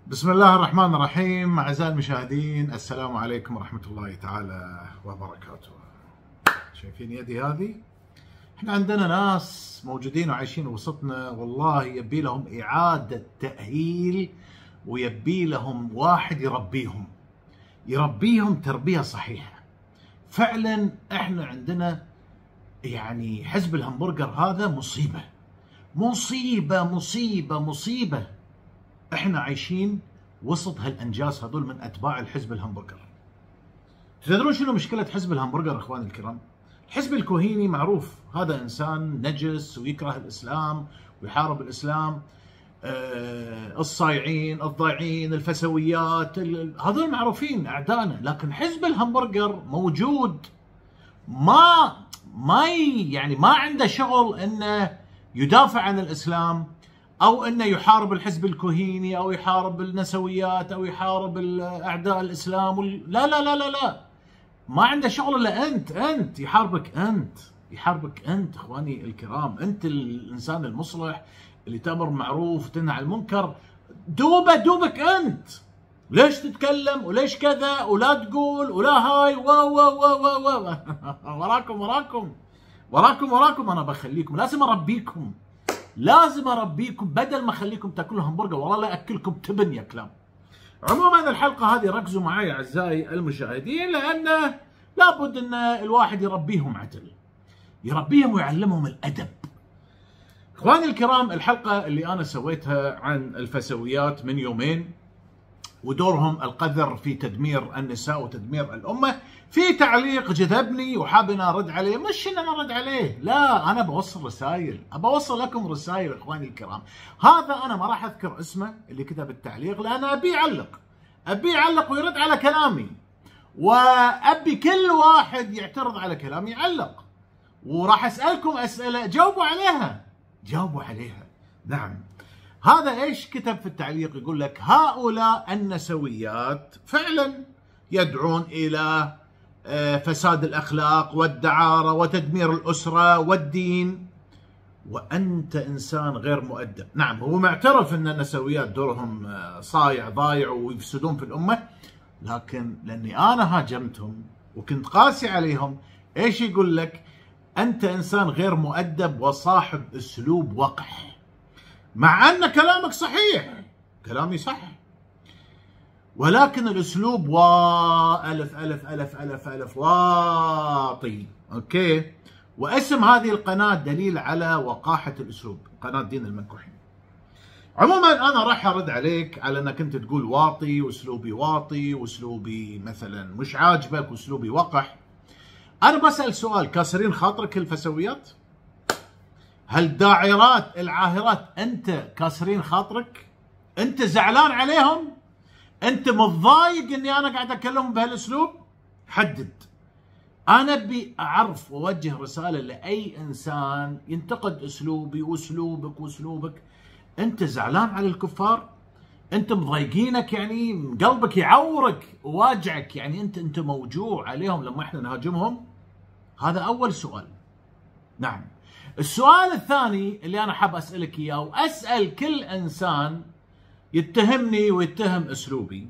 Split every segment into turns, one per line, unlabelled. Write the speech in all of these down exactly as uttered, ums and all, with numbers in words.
بسم الله الرحمن الرحيم. أعزائي المشاهدين، السلام عليكم ورحمة الله تعالى وبركاته. شايفين يدي هذه؟ احنا عندنا ناس موجودين وعايشين وسطنا، والله يبي لهم إعادة تأهيل، ويبي لهم واحد يربيهم يربيهم تربية صحيحة. فعلا احنا عندنا يعني حزب الهمبرجر هذا مصيبة مصيبة مصيبة مصيبة. احنا عايشين وسط هالانجاز هذول من اتباع الحزب الهمبرجر. تدرون شنو مشكلة حزب الهمبرجر اخواني الكرام؟ الحزب الكوهيني معروف هذا انسان نجس ويكره الاسلام ويحارب الاسلام. آه الصايعين الضايعين الفسويات هذول معروفين اعدائنا، لكن حزب الهمبرجر موجود ما ما يعني ما عنده شغل انه يدافع عن الاسلام، او انه يحارب الحزب الكوهيني، او يحارب النسويات، او يحارب اعداء الاسلام. لا لا لا لا لا ما عنده شغل الا انت انت يحاربك انت يحاربك انت اخواني الكرام. انت الانسان المصلح اللي تامر بالمعروف وتنهى عن المنكر، دوبه دوبك انت. ليش تتكلم وليش كذا ولا تقول ولا هاي و و و و و وراكم وراكم وراكم وراكم. انا بخليكم، لازم اربيكم لازم اربيكم بدل ما اخليكم تاكلوا همبرجر، والله لا اكلكم تبن يا كلام. عموما الحلقه هذه ركزوا معي اعزائي المشاهدين، لان لابد ان الواحد يربيهم عدل، يربيهم ويعلمهم الادب. اخواني الكرام، الحلقه اللي انا سويتها عن الفسويات من يومين ودورهم القذر في تدمير النساء وتدمير الامه، في تعليق جذبني وحاب ان ارد عليه. مش ان انا ارد عليه، لا، انا بوصل رسائل، ابى اوصل لكم رسائل اخواني الكرام. هذا انا ما راح اذكر اسمه اللي كتب التعليق، لان ابي يعلق ابي يعلق ويرد على كلامي، وابي كل واحد يعترض على كلامي يعلق، وراح اسالكم اسئله جاوبوا عليها جاوبوا عليها. نعم، هذا ايش كتب في التعليق؟ يقول لك هؤلاء النسويات فعلا يدعون الى فساد الاخلاق والدعاره وتدمير الاسره والدين، وانت انسان غير مؤدب. نعم، هو معترف ان النسويات دورهم صايع ضايع ويفسدون في الامه، لكن لاني انا هاجمتهم وكنت قاسي عليهم، ايش يقول لك؟ انت انسان غير مؤدب وصاحب اسلوب وقح. مع ان كلامك صحيح، كلامي صح، ولكن الاسلوب وا الف الف الف الف الف واطي. اوكي، واسم هذه القناه دليل على وقاحه الاسلوب، قناه دين المنكوحين. عموما انا راح ارد عليك على انك انت تقول واطي واسلوبي واطي واسلوبي مثلا مش عاجبك واسلوبي وقح. انا بسال سؤال، كاسرين خاطرك الفسويات؟ هل الداعرات العاهرات انت كاسرين خاطرك؟ انت زعلان عليهم؟ انت متضايق اني انا قاعد اكلمهم بهالاسلوب؟ حدد. انا ابي اعرف واوجه رساله لاي انسان ينتقد اسلوبي واسلوبك واسلوبك. انت زعلان على الكفار؟ انت مضايقينك؟ يعني قلبك يعورك وواجعك؟ يعني انت انت موجوع عليهم لما احنا نهاجمهم؟ هذا اول سؤال. نعم. السؤال الثاني اللي انا حاب اسالك اياه، واسال كل انسان يتهمني ويتهم اسلوبي،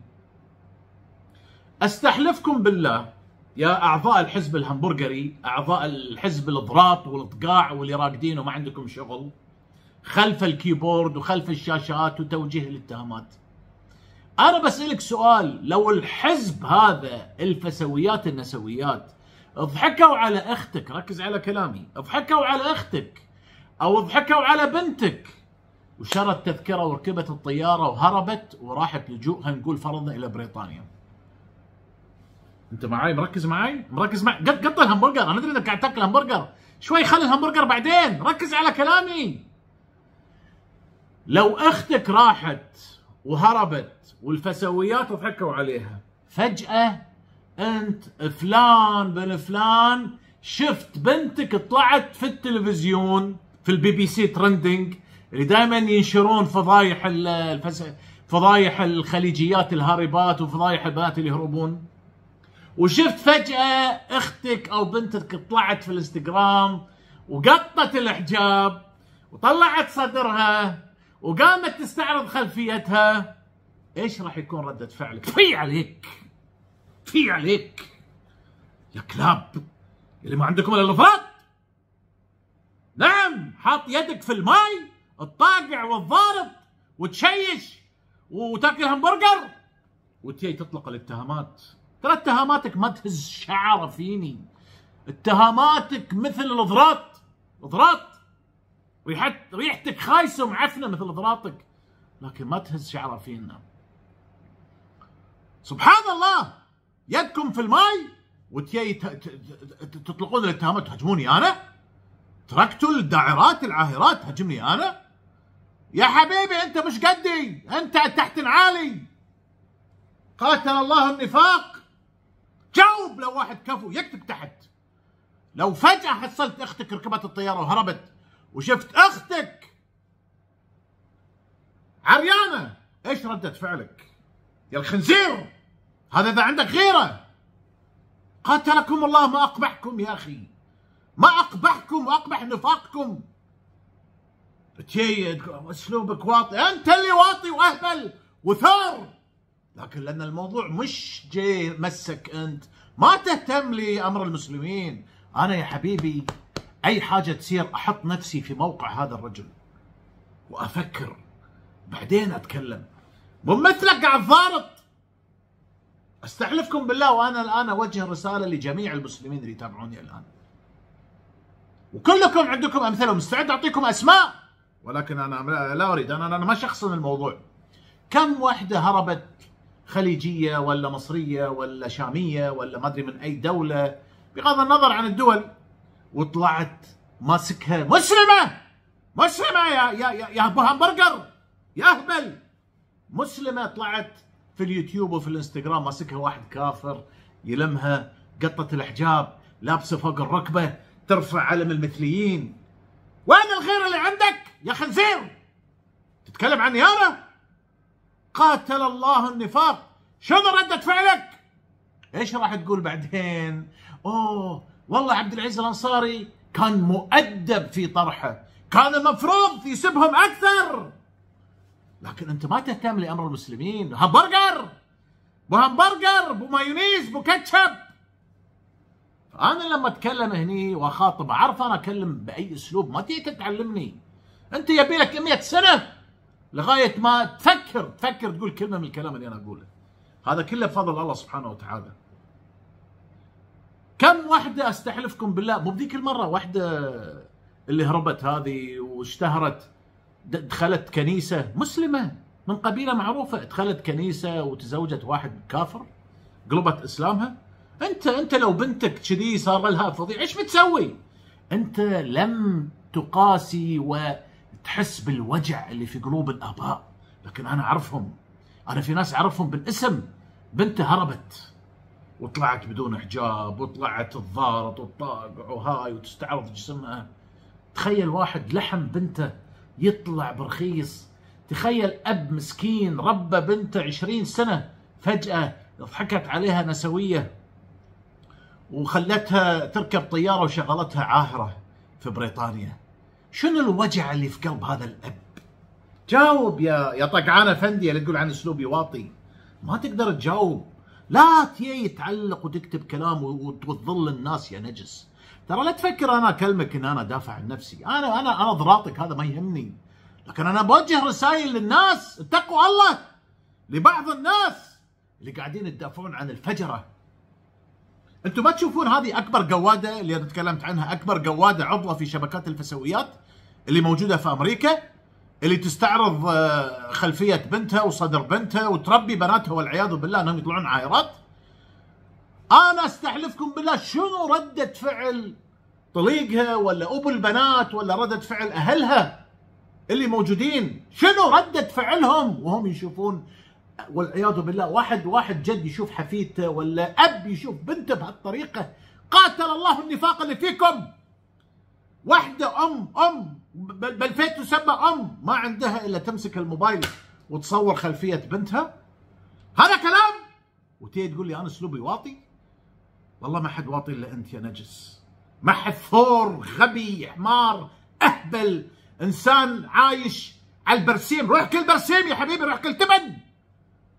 استحلفكم بالله يا اعضاء الحزب الهمبرجري، اعضاء الحزب الضراط والطقاع واللي راقدين وما عندكم شغل خلف الكيبورد وخلف الشاشات وتوجيه الاتهامات، انا بسالك سؤال: لو الحزب هذا الفسويات النسويات ضحكوا على اختك، ركز على كلامي، ضحكوا على اختك او ضحكوا على بنتك وشرت تذكره وركبت الطياره وهربت وراحت لجوء، هنقول فرضنا الى بريطانيا، انت معاي؟ مركز معاي؟ مركز معي؟ قط قط الهمبرجر، انا ادري انك قاعد تاكل همبرجر، شوي خلي الهمبرجر بعدين، ركز على كلامي. لو اختك راحت وهربت والفسويات ضحكوا عليها، فجأة انت فلان بن فلان شفت بنتك طلعت في التلفزيون في البي بي سي ترندنج اللي دائما ينشرون فضايح الفس... فضايح الخليجيات الهاربات وفضايح البنات اللي يهربون، وشفت فجأة اختك او بنتك طلعت في الانستغرام وقطت الحجاب وطلعت صدرها وقامت تستعرض خلفيتها، ايش راح يكون ردة فعلك؟ في عليك في عليك يا كلاب اللي ما عندكم الا الافراط. نعم، حاط يدك في الماي الطاقع والضارب وتشيش وتاكل همبرجر وتجي تطلق الاتهامات. ترى اتهاماتك ما تهز شعره فيني، اتهاماتك مثل الضراط ضراط، ريحتك خايسه ومعفنه مثل ضراطك، لكن ما تهز شعره فينا. سبحان الله، يدكم في الماي وتجي تطلقون الاتهامات تهاجموني انا؟ تركتوا الداعرات العاهرات تهاجمني انا؟ يا حبيبي انت مش قدي، انت تحت عالي. قاتل الله النفاق. جاوب. لو واحد كفو يكتب تحت. لو فجأة حصلت اختك ركبت الطيارة وهربت وشفت اختك عريانة، ايش ردة فعلك؟ يا الخنزير، هذا اذا عندك غيرة. قاتلكم الله، ما اقبحكم يا اخي، ما اقبحكم واقبح نفاقكم. تجي اسلوبك واطي، انت اللي واطي واهبل وثار، لكن لان الموضوع مش جاي مسك انت، ما تهتم لامر المسلمين. انا يا حبيبي اي حاجه تصير احط نفسي في موقع هذا الرجل وافكر بعدين اتكلم. مو مثلك قاعد ضارط. استحلفكم بالله وانا الان اوجه رساله لجميع المسلمين اللي يتابعوني الان، وكلكم عندكم امثله ومستعد اعطيكم اسماء، ولكن انا لا اريد، انا انا ما شخصن الموضوع. كم وحده هربت خليجيه ولا مصريه ولا شاميه ولا ما ادري من اي دوله، بغض النظر عن الدول، وطلعت ماسكها مسلمه مسلمه يا يا يا, يا ابو همبرجر يا اهبل. مسلمه طلعت في اليوتيوب وفي الانستغرام ماسكها واحد كافر يلمها، قطه الحجاب، لابسه فوق الركبه، ترفع علم المثليين. وين الغيره اللي عندك يا خنزير؟ تتكلم عني انا؟ قاتل الله النفاق. شنو ردة فعلك؟ ايش راح تقول بعدين؟ اوه والله عبد العزيز الانصاري كان مؤدب في طرحه، كان المفروض يسبهم اكثر. لكن انت ما تهتم لامر المسلمين. همبرجر بو همبرجر بو مايونيز بو كاتشب. انا لما اتكلم هني واخاطب اعرف انا اكلم باي اسلوب، ما تيجي تعلمني. انت يبي لك مئة سنه لغايه ما تفكر تفكر تقول كلمه من الكلام اللي انا اقوله. هذا كله بفضل الله سبحانه وتعالى. كم وحده استحلفكم بالله، مو بذيك المره واحده اللي هربت هذه واشتهرت، دخلت كنيسه مسلمه من قبيله معروفه، دخلت كنيسه وتزوجت واحد كافر، قلبت اسلامها. انت انت لو بنتك كذي صار لها فضيحه ايش بتسوي؟ انت لم تقاسي وتحس بالوجع اللي في قلوب الاباء، لكن انا اعرفهم. انا في ناس اعرفهم بالاسم، بنته هربت وطلعت بدون حجاب وطلعت تضارط وتطاقع وهاي وتستعرض جسمها. تخيل واحد لحم بنته يطلع برخيص. تخيل اب مسكين ربى بنته عشرين سنه، فجاه ضحكت عليها نسويه وخلتها تركب طياره وشغلتها عاهره في بريطانيا. شنو الوجع اللي في قلب هذا الاب؟ جاوب يا يا طقعان افندي اللي تقول عن اسلوبي واطي. ما تقدر تجاوب، لا تجي تعلق وتكتب كلام وتظل الناس يا نجس. ترى لا تفكر انا اكلمك ان انا دافع عن نفسي، انا انا انا ضراطك هذا ما يهمني، لكن انا بوجه رسائل للناس اتقوا الله، لبعض الناس اللي قاعدين تدافعون عن الفجره. انتم ما تشوفون هذه اكبر قواده اللي انا تكلمت عنها، اكبر قواده عضوه في شبكات الفسويات اللي موجوده في امريكا، اللي تستعرض خلفيه بنتها وصدر بنتها وتربي بناتها والعياذ بالله انهم يطلعون عاهرات. انا استحلفكم بالله شنو رده فعل طليقها ولا ابو البنات ولا رده فعل اهلها اللي موجودين، شنو رده فعلهم وهم يشوفون والعياذ بالله واحد واحد جد يشوف حفيدته ولا اب يشوف بنته بهالطريقه. قاتل الله النفاق اللي فيكم. واحده ام ام بالبيت تسمى ام ما عندها الا تمسك الموبايل وتصور خلفيه بنتها، هذا كلام؟ وتيجي تقول لي انا اسلوبي واطي؟ والله ما حد واطي الا انت يا نجس. ما حد ثور غبي حمار اهبل انسان عايش على البرسيم. روح كل برسيم يا حبيبي، روح كل تبن.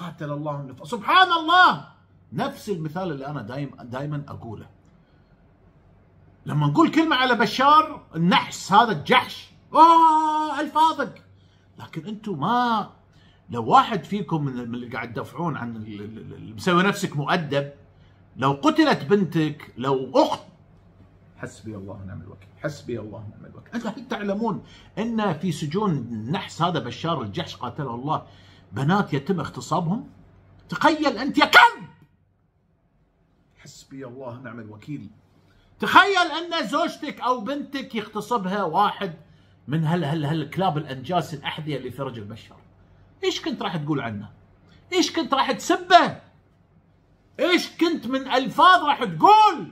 قاتل الله النفاق. سبحان الله، نفس المثال اللي انا دايما دايما اقوله لما نقول كلمه على بشار، النحس هذا الجحش، اوه الفاظك. لكن انتم ما، لو واحد فيكم من اللي قاعد تدافعون عن اللي مسوي نفسك مؤدب، لو قتلت بنتك، لو اخت، حسبي الله ونعم الوكيل، حسبي الله ونعم الوكيل. انتم هل تعلمون ان في سجون النحس هذا بشار الجحش قاتله الله بنات يتم اغتصابهم؟ تخيل انت يا كلب، حسبي الله ونعم الوكيل. تخيل ان زوجتك او بنتك يغتصبها واحد من هال هال هالكلاب الانجاس الاحذيه اللي في رجل بشار. ايش كنت راح تقول عنه؟ ايش كنت راح تسبه؟ ايش كنت من الفاظ راح تقول؟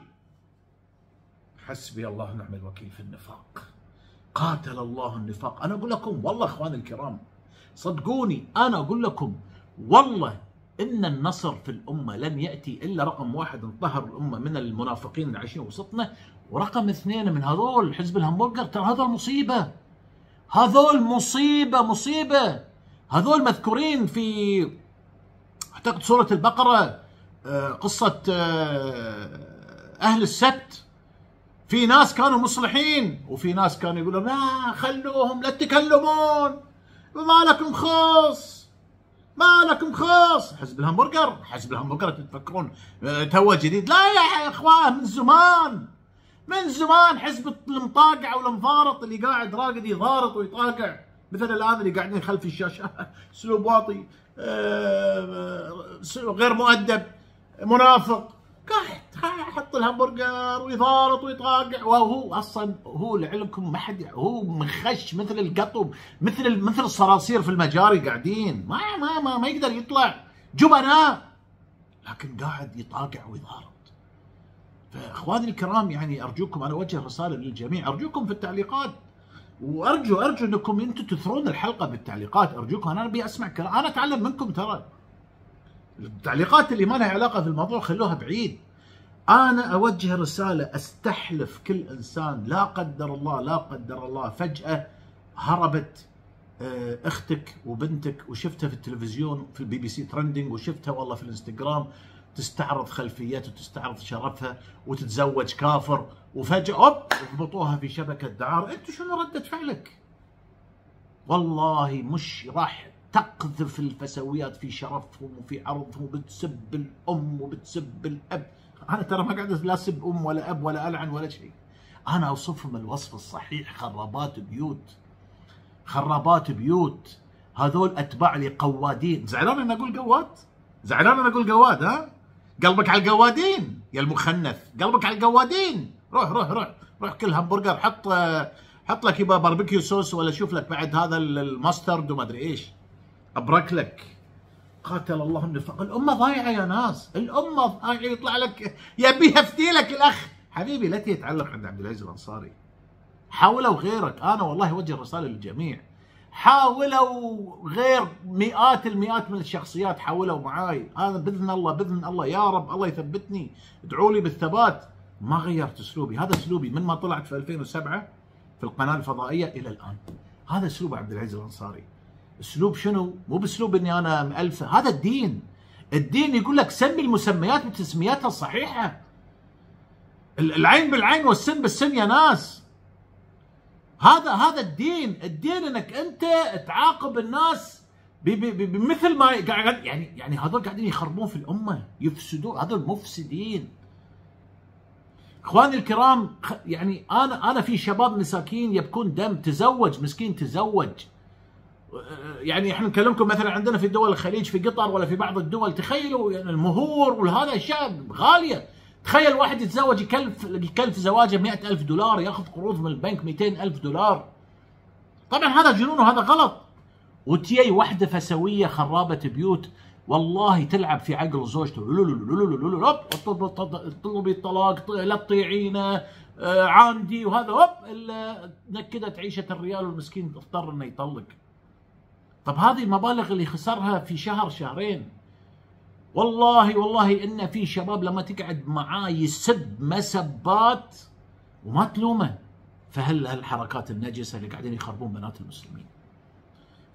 حسبي الله ونعم الوكيل في النفاق. قاتل الله النفاق. انا اقول لكم والله اخواني الكرام، صدقوني انا اقول لكم والله ان النصر في الامه لن ياتي الا رقم واحد انطهر الامه من المنافقين اللي عايشين وسطنا، ورقم اثنين من هذول حزب الهمبرجر. ترى هذول مصيبه، هذول مصيبه مصيبه. هذول مذكورين في اعتقد سوره البقره، قصه اهل السبت. في ناس كانوا مصلحين وفي ناس كانوا يقولون لا خلوهم لا تتكلمون، ما لكم خاص، ما لكم خاص. حزب الهمبرجر، حزب الهمبرجر تفكرون تو جديد؟ لا يا اخوان، من زمان من زمان حزب المطاقع والمضارط اللي قاعد راقد يضارط ويطاقع، مثل الان اللي قاعدين خلف الشاشه اسلوب واطي، غير مؤدب، منافق، قاعد يحط الهمبرجر ويضارط ويطاقع، وهو اصلا هو لعلمكم ما حد، هو مخش مثل القطب، مثل مثل الصراصير في المجاري قاعدين، ما ما ما, ما يقدر يطلع، جبناء، لكن قاعد يطاقع ويضارط. فاخواني الكرام يعني ارجوكم، انا اوجه رساله للجميع، ارجوكم في التعليقات، وارجو ارجو انكم انتم تثرون الحلقه بالتعليقات، ارجوكم، انا ابي اسمع كلام، انا اتعلم منكم. ترى التعليقات اللي ما لها علاقه في الموضوع خلوها بعيد. انا اوجه رساله، استحلف كل انسان لا قدر الله لا قدر الله فجاه هربت اختك وبنتك وشفتها في التلفزيون في البي بي سي ترندنج، وشفتها والله في الانستغرام تستعرض خلفيات وتستعرض شرفها وتتزوج كافر، وفجاه اوب يضبطوها في شبكه دعاره، انت شنو رده فعلك؟ والله مش راح تقذف الفسويات في شرفهم وفي عرضهم، وبتسب الام وبتسب الاب. انا ترى ما قاعد لا اسب ام ولا اب ولا العن ولا شيء، انا اوصفهم الوصف الصحيح، خرابات بيوت، خرابات بيوت. هذول اتباع لقوادين. زعلان انا اقول قواد؟ زعلان انا اقول قواد؟ ها؟ قلبك على القوادين يا المخنث، قلبك على القوادين. روح روح روح روح كل همبرجر، حط حط لك يبا باربيكيو صوص، ولا شوف لك بعد هذا الماسترد وما ادري ايش، ابرك لك. قاتل الله النفاق. الامه ضايعه يا ناس، الامه ضايعه. يطلع لك يبي يفتي لك الاخ حبيبي، لا تتعلق عند عبد العزيز الانصاري. حاولوا غيرك، انا والله اوجه رساله للجميع، حاولوا غير مئات المئات من الشخصيات حاولوا معاي، انا باذن الله باذن الله يا رب الله يثبتني، ادعوا لي بالثبات. ما غيرت اسلوبي، هذا اسلوبي من ما طلعت في ألفين وسبعة في القناه الفضائيه الى الان، هذا اسلوب عبد العزيز الانصاري. اسلوب شنو؟ مو باسلوب اني انا مالفه، هذا الدين. الدين يقول لك سمي المسميات بتسمياتها الصحيحه. العين بالعين والسن بالسن يا ناس. هذا هذا الدين، الدين انك انت تعاقب الناس بمثل ما قاعد، يعني يعني هذول قاعدين يخربون في الامه، يفسدون، هذول مفسدين. اخواني الكرام، يعني انا انا في شباب مساكين يبكون دم، تزوج مسكين تزوج. يعني احنا نكلمكم مثلا عندنا في دول الخليج في قطر ولا في بعض الدول، تخيلوا يعني المهور وهذا اشياء غاليه. تخيل واحد يتزوج يكلف يكلف زواجه مئة ألف دولار، ياخذ قروض من البنك مئتين ألف دولار. طبعا هذا جنون وهذا غلط. وتيي واحده فسويه خرابه بيوت والله تلعب في عقل زوجته، طلبي الطلاق، لا تطيعينه، عاندي، وهذا هوب نكدت عيشه الريال، والمسكين اضطر انه يطلق. طب هذه المبالغ اللي خسرها في شهر شهرين. والله والله ان في شباب لما تقعد معاه يسب مسبات وما تلومه، فهل هالحركات النجسه اللي قاعدين يخربون بنات المسلمين.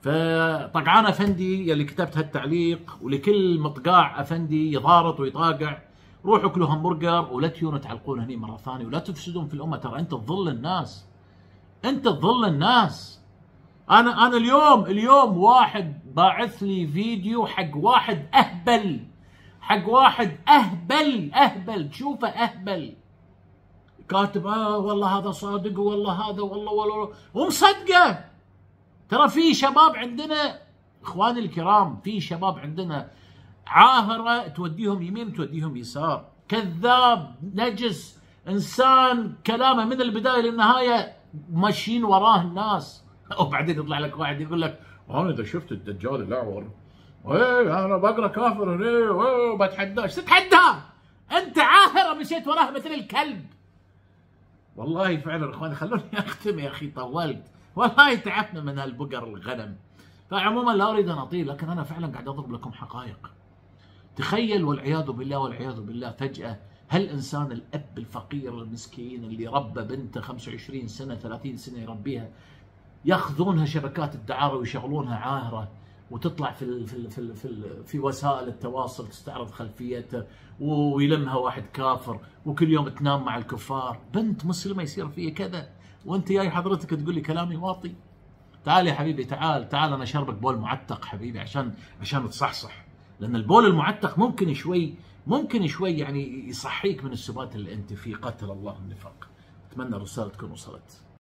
فطقعان افندي يلي كتبت هالتعليق، ولكل مطقاع افندي يضارط ويطاقع، روحوا كلوا همبرجر ولا تيونوا تعلقون هني مره ثانيه ولا تفسدون في الامه. ترى انت تظل الناس، انت تظل الناس. انا انا اليوم اليوم واحد باعث لي فيديو حق واحد اهبل، حق واحد اهبل اهبل تشوفه اهبل، كاتب اه والله هذا صادق والله هذا والله والله ومصدقه. ترى في شباب عندنا اخواني الكرام، في شباب عندنا عاهره توديهم يمين توديهم يسار، كذاب نجس، انسان كلامه من البدايه للنهايه ماشيين وراه الناس. وبعدين يطلع لك واحد يقول لك انا اذا شفت الدجال الاعور ايه انا بقرا كافر ايه بتحداه. ايش تتحداه؟ انت عاهره مشيت وراه مثل الكلب. والله فعلا اخواني خلوني اختم يا اخي، طولت والله تعبنا من هالبقر الغنم. فعموما لا اريد ان اطيل، لكن انا فعلا قاعد اضرب لكم حقائق. تخيل والعياذ بالله والعياذ بالله فجأة هالإنسان الأب الفقير المسكين اللي ربى بنته خمسة وعشرين سنة ثلاثين سنة يربيها، ياخذونها شبكات الدعارة ويشغلونها عاهرة، وتطلع في ال في ال في ال في, ال في وسائل التواصل تستعرض خلفيتها، ويلمها واحد كافر وكل يوم تنام مع الكفار. بنت مسلمة يصير فيها كذا، وانت جاي حضرتك تقول لي كلامي واطي؟ تعال يا حبيبي، تعال تعال انا اشربك بول معتق حبيبي عشان عشان تصحصح، لان البول المعتق ممكن شوي ممكن شوي يعني يصحيك من السبات اللي انت فيه. قتل الله النفاق. اتمنى الرساله تكون وصلت.